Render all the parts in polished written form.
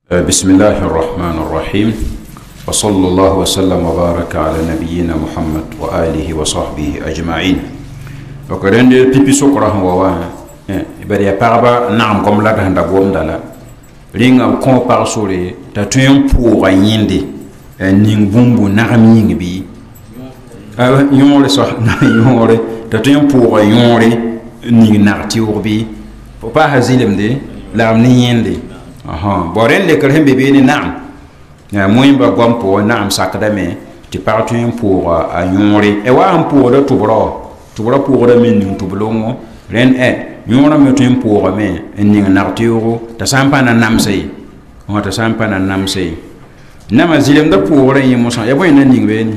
بسم الله الرحمن الرحيم وصلى الله وسلم وبارك على نبينا محمد وآله وصحبه أجمعين وكرند بيبي سكره ووا بدي أبغى نعم كم لا تهند قوم دلا رينغ كم بارسولي تتوين بوغا يندي نين بومبو نعمين بي يوري صح يوري تتوين بوغا يوري نين نعتيو بي فبا هزيلم دي لا منيندي boren le kerhem bebe ni naam ya moyin ba gwam po naam sakada me ti partin pour a yonre e wa am pour de tubro pour de men ni tublongo ren yonra me tin pour me ni nartiro ta sampa na nam sei on ta sampa na nam sei nama zilem da pour ren yimo san ya boy na ning be ni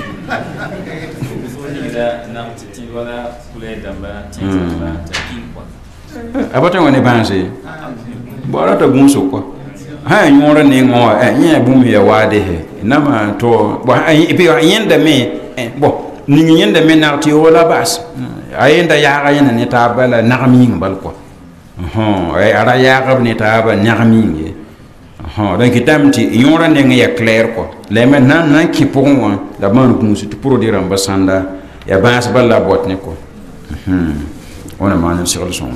nam ti wala kule damba ti ba ta kin kwa abata ngone banse bora ta gunso ko ha nyora ne ngo nya bum ya wade he nama to bo ipi yenda me bo ni yenda me na ti wala bas ayenda ya ga yena ne ta bala nagmi bal ko ay ara ya ga ne ta ba nagmi donc kitamti nyora ne ya clair ko le men nan ki pour moi la man gunso ti pour dire ambasanda ya bas bala bot ne ko ona manan sur le son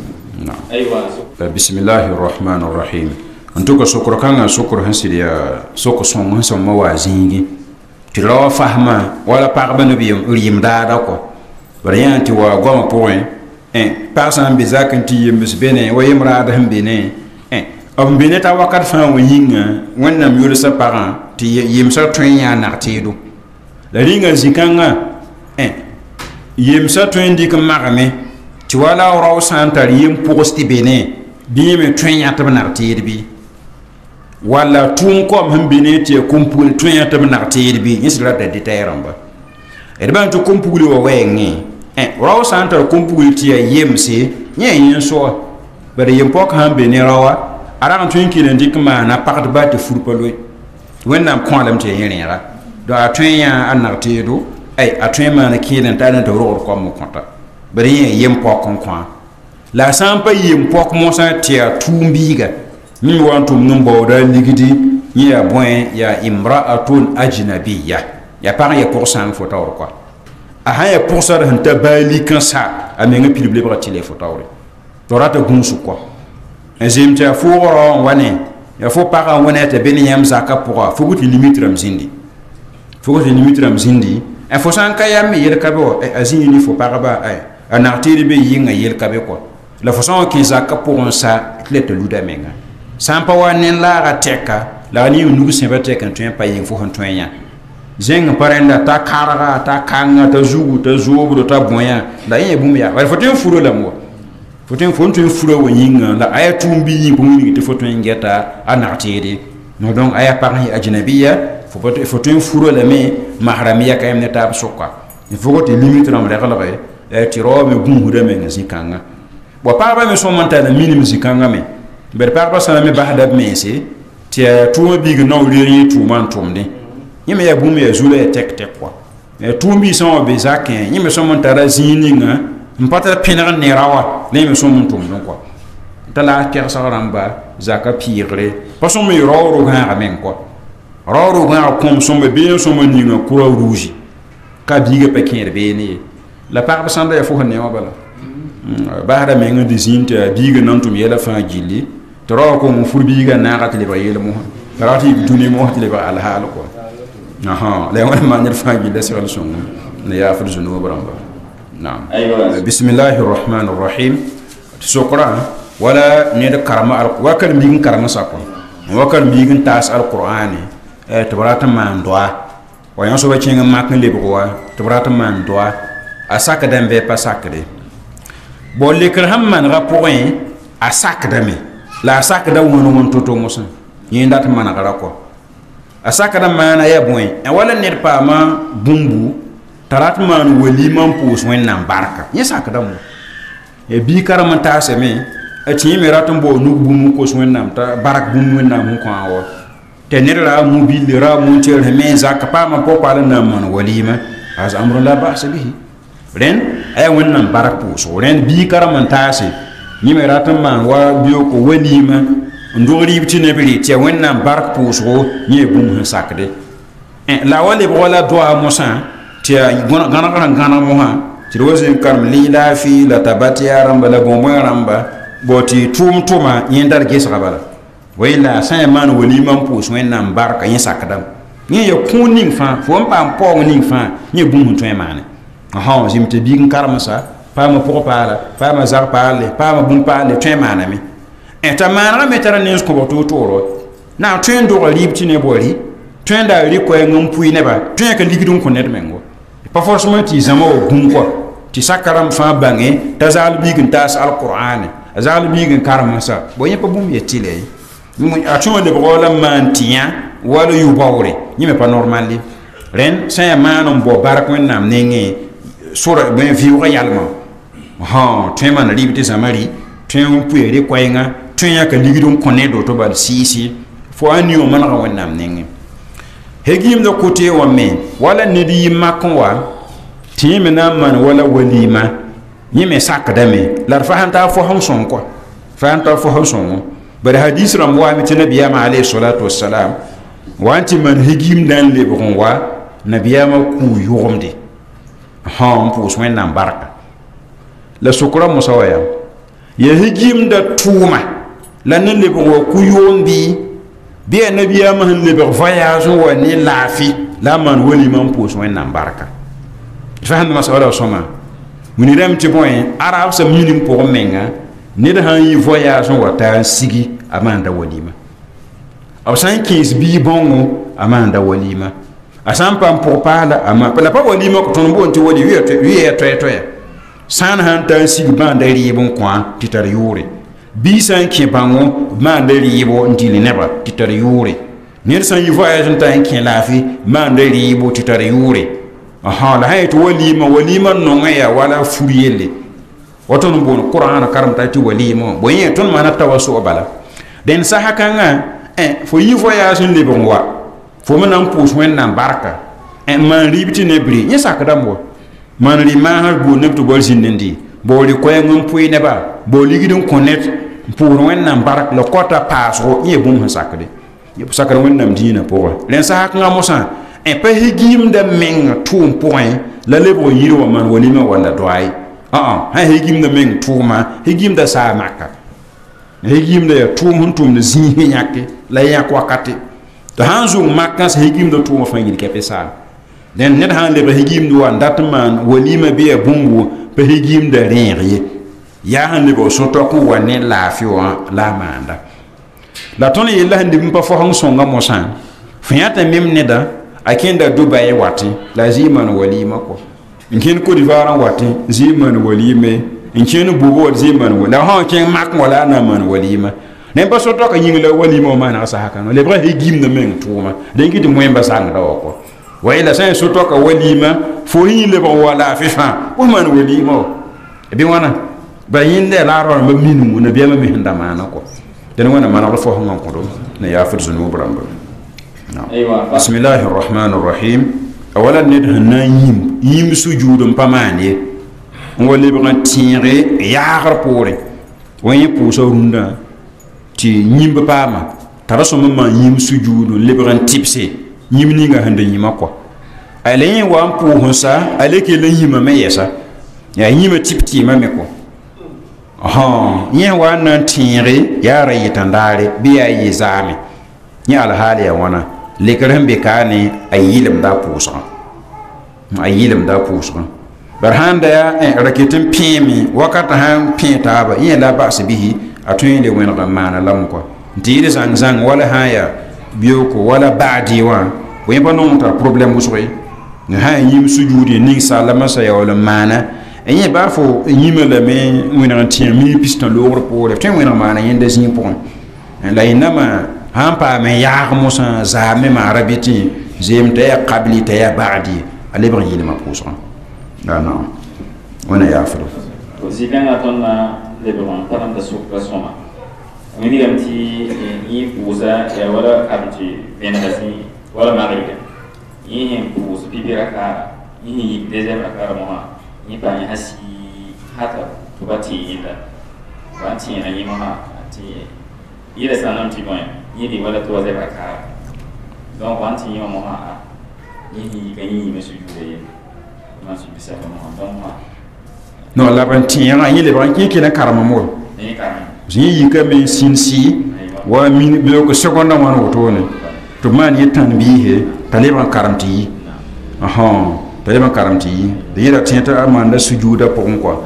بسم الله الرحمن الرحيم انتو شكر كان شكر هنسيا سوكو سون هنسم موازينغي تلو فهما ولا باربن بيوم ريم دادا كو بريانتي وا غوم بوين باسان بيزاك انتي يمس بيني ويمرا دهم بيني ام بيني تا وقت فان وينغا ونم يولسا باران تي يمسا تويا نارتيدو لا رينغا زيكانغا يمسا توين ديك مارمي ti wala raw santar yim posti bene bi me twenya tab nartir bi wala tun kom ham bene ti kumpul twenya tab nartir bi nisra da ditayramba e ban to kumpul wo wengi raw santar kumpul ti yimse nye yin so bare yim pok ham bene rawa ara tun kilen dikma na part ba te furpalo wennam kolam te yinira do a twenya an nartido a twema na kilen tadan to ro ko mo konta bari yem pok kon la sampa yem pok mo sa tia tumbiga mi wantum num bawda ligidi ya boy ya imra'atun ajnabiyya ya par ya pour sang fotawr quoi a ha ya pour ça han tabali kan sa amenga pilble bra tile fotawr to rata gunsu quoi azim tia furo wane ya fo para wane te ben yam zaka pour fo guti limite ram zindi e fo san kayam yel kabo azini ni fo para ba un artère be yinga yel kabe ko la façon qui zaka pour un sa clé de luda menga sampa wanen la ra teka la ni nugu semba teka tu pa yin fo hon tonya zeng parenda ta karaga ta kanga ta zugu ta zobro ta boya la yin bum ya wa foten furo la mo foten furo wo yinga la aya tumbi yin bum ni te foten ngeta an artère no donc aya parni ajnabiya foten furo la me mahramiya kayem ne tab sokka il faut que tu limites ram règle ti ro me gum huda me zikanga bo parba me so monta na minim zikanga me ber parba sana me bahda me se ti tuuma big no liri tuuma tumde yime ya bum ya zule tek kwa tumbi so be zaken yime so monta ra zininga mpata pinara ne rawa ne me so montum don kwa tala ker sa ramba zaka pire paso me ro ga men kwa ro ga kom so me be so mo ninga kura rouge ka biga pekin be ni la part sanda ya fo ne wabala bahara me ngadi zinta biga nantum yela fa jilli to ro ko mu furbiga na gatli ba yela mo rati duni mo hatli ba al hal ko la wala ma nir fa jilli sir al sunna ne ya fa zunu baramba naam bismillahir rahmanir rahim sukra wala ne da karama al wakal mi ngin karama sakon wakal mi ngin tas al qur'ani to barata man doa wa yan so ba cinga makn lebgo wa to barata man doa asak dambe pa sakde bo lekr hamman rapoin asak dame la asak da wono mon toto musa yinda ta man gara ko asak da mana ya boy e wala ner pa ma bumbu tarat man waliman pus wen nan barka ye sak da mo e bi karamanta se me e ti mi ratum bo nu bumu ko wen nan ta barak bumu wen nan ko awo te ner la mobil ra mon tel me zaka pa ma ko pala nan man walima az amru la ba'sa bihi ren ay wannan barak puso ren bi karamantase ni me ratam man wa biyo ko walima ndori biti ne bili ti wẽnnaam bark pʋʋsgo yẽ bũmb sẽn sakde la wa lebg wala doa mosã tɩ gãneg mosã tɩ d wa zĩn karem liilaafi la tabat yaa rãmba la bõn-bõe rãmba bo tɩ tʋʋm tʋma yẽnda d gesga bala wa yella sã n maan walima n pʋʋs wẽnnaam barka yẽ sakdame yẽ ya kũun ning fãa fo n paam paoong ning fãa yẽ bũmb sẽn tõe n maane zĩm tɩ biig n karemsa paama pʋg paala paama zag paalle paama bũmb paalle tõe n maaname t'a maanegame tara nens kõbg toor-tooro na n tõe n dogla rɩɩb tɩ ne bori tõe n daa rɩ koɛɛng n pʋɩ neba tõe ka ligd n kõ ned mengo pa forcément tɩ zãma wa bũmb kɔ tɩ saka rãmb fãa bãnge t'a zagl biig n taas alqur'ane a zagl biig n karemsa bo yẽ pa bũmb ye tɩla ye a tõe lebg wala n maan tɩ yã wala yu baoore yẽ me pa normal ye rẽnd sã n yaa maan n bao bark wẽnnaam nengẽ sora bõe vɩʋʋga yalma tõe n maan rɩɩb tɩ zãma rɩ tõe n pʋɛ rɩ koɛɛngã tõe n yãka ligd n kõ nedo tɩ bal sɩɩsɩ fo a nio manega wẽnnaam nengẽ hegiimda kote wã me wala ned yɩ mak n wa tɩ yẽ me na n maan wala waliima yẽ me sakdame la d fa sãn taa fo sẽn sõng kɔa fa sãn taa fo sẽn sõngo bad hadis rãmb waame tɩ nabiyaamã alayhi salatu wasalam wa n tɩ maan hegiimdã n lebg n wa nabiyaamã kuu yʋgemde n pʋʋs wẽnnaam barka la sʋkra mosã wa yaa ya hegiimda tʋʋma la ne lebg wa ku-yoom bɩ yaa nabiyaamã sẽn lebg voyage n wa ne laafɩ la a maan walima n pʋʋs wẽnnaam barka fa sẽn masã wala sõma wini rãmb tɩ bõe arab sã minim pʋgẽ menga ned sãn yɩ voyage n wa taa n sigi a maanda walima b sã n kẽes bii bõngo a maanda walima a sã n pa n pʋg paala la pa walima ko tõnd boon tɩ wali wi ya toɛ-toɛya sã n sãn taa n sig maanda rɩɩb n kõ tɩ tar yʋʋre bii sã n kẽ bãngo maanda rɩɩbo n dɩl neba tɩ tar yʋʋre ned sã n yɩ voyage n taa n kẽ laafɩ maanda rɩɩbo tɩ tar yʋʋre la sã n yetɩ walima nongẽ yaa wala fur yelle wa tõnd n boon qur'ana karem t'a tɩ walima bõe yẽ tõnd maana ta wa so'a bala dẽnd sasa kãngã fo yɩ voyage n lebg n wa fo me na n pʋʋs wẽnnaam barka maan rɩɩb tɩ ne bɩrɩ yẽ sakdame wa maan rɩ maasã boor neb tɩ bol zĩnd n dɩ boor rɩ koɛɛng n pʋɩ neba boor ligd n kõ ned n pʋʋsd wẽnnaam bark la kɔta paasgo yẽ bũmb sẽn sakde sakd wẽnnaam dĩinã pʋgẽ rẽnd sã kãngã mosã pa hegiimda meng tʋʋm pʋgẽ la lebg yɩr wa maan walima walla doaye sã hegiimda meng tʋʋma hegiimda saa maka hegiimda yaa tʋʋm sẽn tʋmd zĩisẽ yãke la yãk wakate tɩ sãn zʋng makã sã hegiimda tʋʋmã fãa yɩl kɛpɛ saa dẽnd ned sãn lebg hegiimd wa n dat n maan walima bɩ yaa bũmb pa hegiimda rẽeg ye yaa sẽn lebg sõ-tɔk n wa ne laafɩ wã la a maanda la tõnd yella sẽn leb n pa fo sẽn sõnga mosã fõ yãta mem neda a kẽnda Dubai watẽ la a zɩɩ maan walima kɔ n kẽnd Côte d'Ivoire n watẽ zɩɩ maan walime n kẽnd bubu wa zɩɩ maan walima la sãn kẽng mak wala a na n maan walima ne pa so-tɔka yĩng la walima wa maanega sã-kãngã lebga hegiimda meng tʋʋma dẽn kɩ tɩ moẽmba sãngda wa kɔ wa yela sã n so-tɔka walima fo yẽ lebg wa laafɩ fãa fo maan walima wa bɩ wãna ba yẽnda ya la a raoorãmbã minimgu nabiyaamã me sẽn da maana kɔ dẽn wẽna manegd fo sẽn n kõdo na yaafd zũnuub rãmba bismillahi rahmani rahim awala ned sẽn na n yĩm sujud n pa maan ye n wa lebg n tẽege yaagr poore wa yẽ pʋʋsa rũndã tɩ yĩmb paama tara sõm n maan yĩm sujud n lebg n tɩbse yĩm ninga sẽn da yĩmã kɔ a la yẽ wa n pʋʋsẽsa a le kell n yĩmã me yɛsa yaa yĩmã tɩb tɩɩmã me kɔ yẽ wa n na n tẽege yaa ra yɩtãndaare bɩ yaa yɩ zaame yẽ alhaal yaa wãna lekr sẽn be kaane a yɩlemda a pʋʋsgã bar sãn da yaa ra ket n pẽeme wakata sãn pẽ taaba yẽ la bas bihi a tõe n le wẽneg n maana lame kɔ n tɩ yɩd zãng-zãng wala sã n yaa bioko wala baadɩ wã fo yẽ pa nong tar problème wʋsge ne sã n yĩm sujud ye ninsaala masã yaool n maana yẽ baa fo yĩmã lame wẽneg n tẽ mi pistã loogr poore tõe n wẽneg maana yẽnda zĩig pʋgẽ la yẽndãmã sãn paam n yaag mosã zaame maara bɩ tɩ zeem t'a yaa qabli t'a yaa baadi a lebg n yɩlmã pʋʋsgã naam wẽna yaafdo zĩ-kãngã tõnd na lebg n palemda sʋkra sõma wẽnegame tɩ yẽ pʋʋsa yaa wala kabn tɩ vẽnega zĩ wala magrɩga yẽ sẽn pʋʋs pipi rakaara yẽ sẽn yik deuxième rakaara mosã yẽ pa yẽsã sɩ hata tɩ ba tɩ yẽnda wa n tẽena yẽ mosã tɩ il est ça non petit point il dit voilà toi c'est pas grave donc quand il y a un moment il gagne monsieur Jules ma suis ça vraiment donc non la ban tiya yi le ban ki na karama mo ni karama yi ka me sinsi wa min be ko seconda man woto ne to man yi tan bi he taliban karamti aha taliban karamti de yira tienta amanda sujuda pour quoi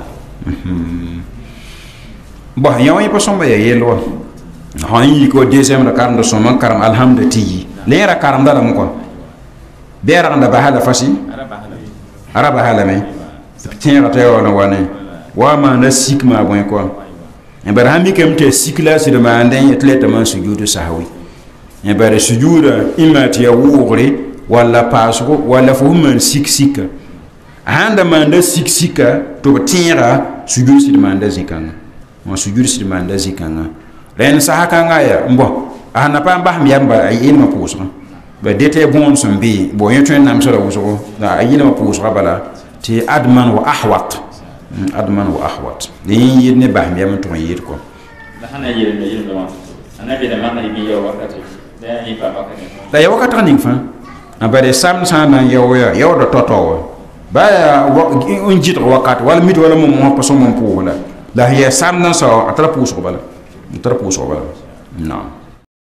bah yawi pa somba ya yelo ha yi ko deuxième karam do soma karam alhamdulillah le ra karam da lam ko bera nda bahala fasi araba hala me tienta ta wona wane wa ma na sikma bon quoi en bar hambi kem te sikla si de ma anden atleta man sujudu sahwi en bar sujuda imati ya wugri wala pasgo wala fo man sik handa manda sik to tira sujudu si de manda zikanga mo sujudu si de manda zikanga ren sahakanga ya mbo ana pa mbah miyamba ay ma pusra ba dete bon sombi bo yeto nam sura wuso da ayina ma pusra bala ti adman wa ahwat adman wa ahwat ni yidne bah miyam to yid ko da hana yid do ana bi da man ni yo wakati da ni pa wakati da yo wakati ning fa abare sam sana yo do toto ba on jit wakati wala mit wala mo paso mo pu wala la ya sam na so atra puso bala non